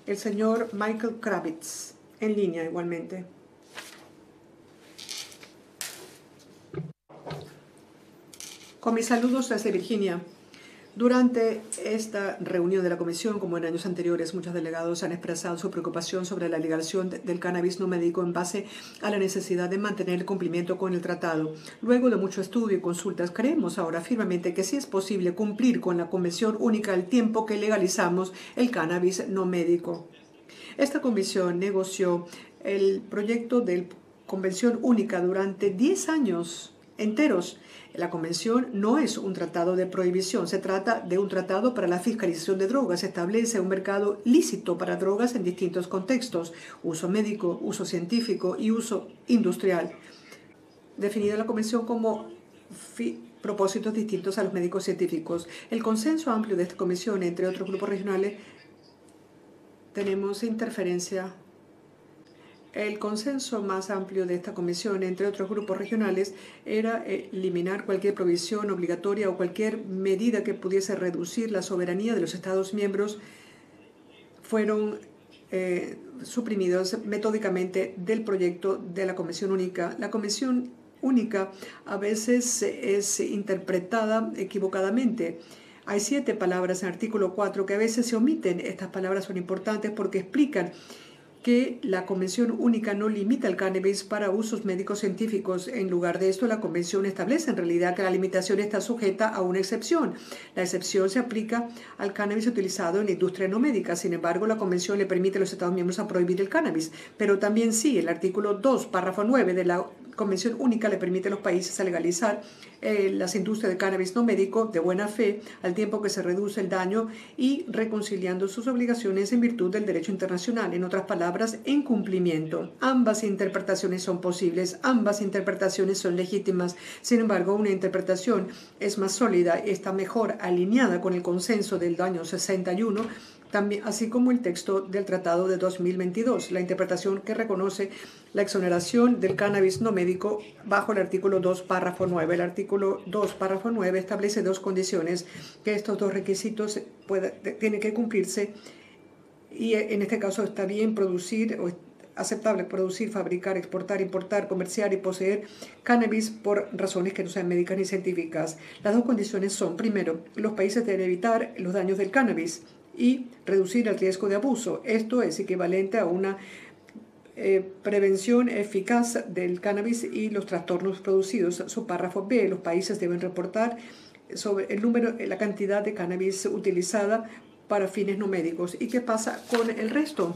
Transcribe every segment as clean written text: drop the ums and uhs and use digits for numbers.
el señor Michael Kravitz, en línea igualmente. Con mis saludos desde Virginia. Durante esta reunión de la Comisión, como en años anteriores, muchos delegados han expresado su preocupación sobre la legalización del cannabis no médico en base a la necesidad de mantener el cumplimiento con el tratado. Luego de mucho estudio y consultas, creemos ahora firmemente que sí es posible cumplir con la Convención Única al tiempo que legalizamos el cannabis no médico. Esta comisión negoció el proyecto de Convención Única durante 10 años enteros. La convención no es un tratado de prohibición, se trata de un tratado para la fiscalización de drogas. Establece un mercado lícito para drogas en distintos contextos: uso médico, uso científico y uso industrial. Definida la convención como propósitos distintos a los médicos científicos. El consenso amplio de esta comisión, entre otros grupos regionales, tenemos interferencia. El consenso más amplio de esta comisión, entre otros grupos regionales, era eliminar cualquier provisión obligatoria o cualquier medida que pudiese reducir la soberanía de los Estados miembros. Fueron suprimidos metódicamente del proyecto de la Convención Única. La Convención Única a veces es interpretada equivocadamente. Hay 7 palabras en el artículo 4 que a veces se omiten. Estas palabras son importantes porque explican que la Convención Única no limita el cannabis para usos médicos científicos. En lugar de esto, la Convención establece en realidad que la limitación está sujeta a una excepción. La excepción se aplica al cannabis utilizado en la industria no médica. Sin embargo, la Convención le permite a los Estados miembros a prohibir el cannabis. Pero también sí, el artículo 2, párrafo 9 de la Convención Única le permite a los países a legalizar las industrias de cannabis no médico de buena fe, al tiempo que se reduce el daño y reconciliando sus obligaciones en virtud del derecho internacional. En otras palabras, en cumplimiento. Ambas interpretaciones son posibles, ambas interpretaciones son legítimas. Sin embargo, una interpretación es más sólida, está mejor alineada con el consenso del año 61, también, así como el texto del Tratado de 2022, la interpretación que reconoce la exoneración del cannabis no médico bajo el artículo 2, párrafo 9. El artículo 2, párrafo 9 establece 2 condiciones, que estos 2 requisitos tienen que cumplirse, y en este caso está bien producir o aceptable producir, fabricar, exportar, importar, comerciar y poseer cannabis por razones que no sean médicas ni científicas. Las 2 condiciones son: primero, los países deben evitar los daños del cannabis y reducir el riesgo de abuso. Esto es equivalente a una prevención eficaz del cannabis y los trastornos producidos. Su párrafo B, los países deben reportar sobre el número, la cantidad de cannabis utilizada para fines no médicos. ¿Y qué pasa con el resto?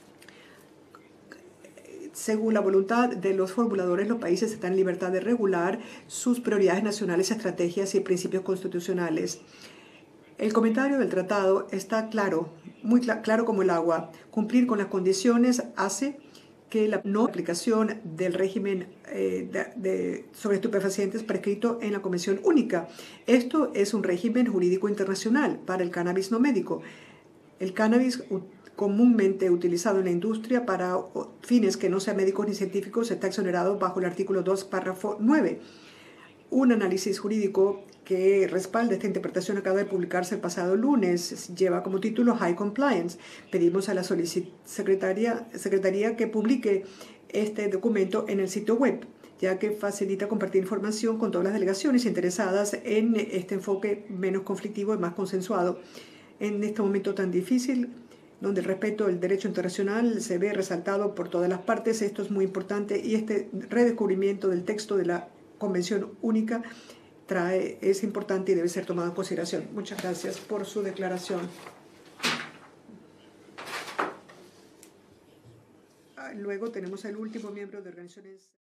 Según la voluntad de los formuladores, los países están en libertad de regular sus prioridades nacionales, estrategias y principios constitucionales. El comentario del tratado está claro, muy claro como el agua. Cumplir con las condiciones hace que la no aplicación del régimen sobre estupefacientes prescrito en la Convención Única. Esto es un régimen jurídico internacional para el cannabis no médico. El cannabis comúnmente utilizado en la industria para fines que no sean médicos ni científicos está exonerado bajo el artículo 2, párrafo 9. Un análisis jurídico que respalda esta interpretación acaba de publicarse el pasado lunes. Lleva como título High Compliance. Pedimos a la Secretaría que publique este documento en el sitio web, ya que facilita compartir información con todas las delegaciones interesadas en este enfoque menos conflictivo y más consensuado. En este momento tan difícil, donde el respeto del derecho internacional se ve resaltado por todas las partes, esto es muy importante, y este redescubrimiento del texto de la Convención Única es importante y debe ser tomado en consideración. Muchas gracias por su declaración. Luego tenemos al último miembro de organizaciones.